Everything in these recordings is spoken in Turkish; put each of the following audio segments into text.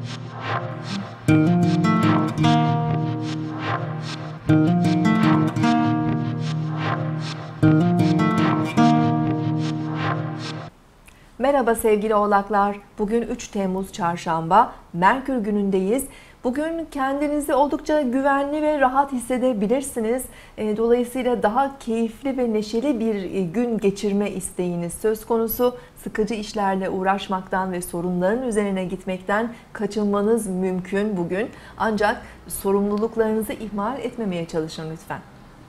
Merhaba sevgili oğlaklar. Bugün 3 Temmuz Çarşamba, Merkür günündeyiz. Bugün kendinizi oldukça güvenli ve rahat hissedebilirsiniz. Dolayısıyla daha keyifli ve neşeli bir gün geçirme isteğiniz söz konusu. Sıkıcı işlerle uğraşmaktan ve sorunların üzerine gitmekten kaçınmanız mümkün bugün. Ancak sorumluluklarınızı ihmal etmemeye çalışın lütfen.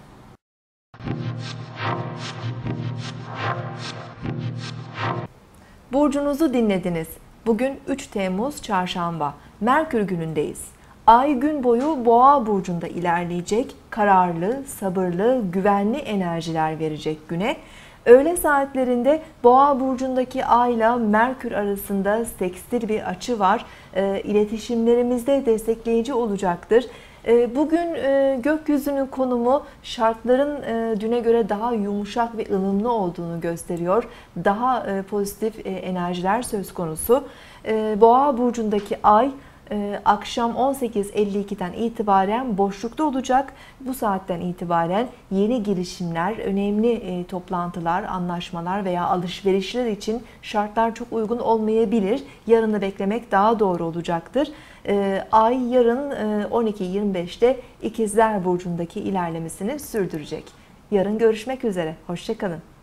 Burcunuzu dinlediniz. Bugün 3 Temmuz Çarşamba. Merkür günündeyiz. Ay gün boyu Boğa burcunda ilerleyecek. Kararlı, sabırlı, güvenli enerjiler verecek güne. Öğle saatlerinde Boğa burcundaki Ay ile Merkür arasında sekstil bir açı var. İletişimlerimizde destekleyici olacaktır. Bugün gökyüzünün konumu şartların düne göre daha yumuşak ve ılımlı olduğunu gösteriyor. Daha pozitif enerjiler söz konusu. Boğa burcundaki Ay akşam 18.52'den itibaren boşlukta olacak. Bu saatten itibaren yeni girişimler, önemli toplantılar, anlaşmalar veya alışverişler için şartlar çok uygun olmayabilir. Yarını beklemek daha doğru olacaktır. Ay yarın 12.25'te İkizler Burcu'ndaki ilerlemesini sürdürecek. Yarın görüşmek üzere. Hoşça kalın.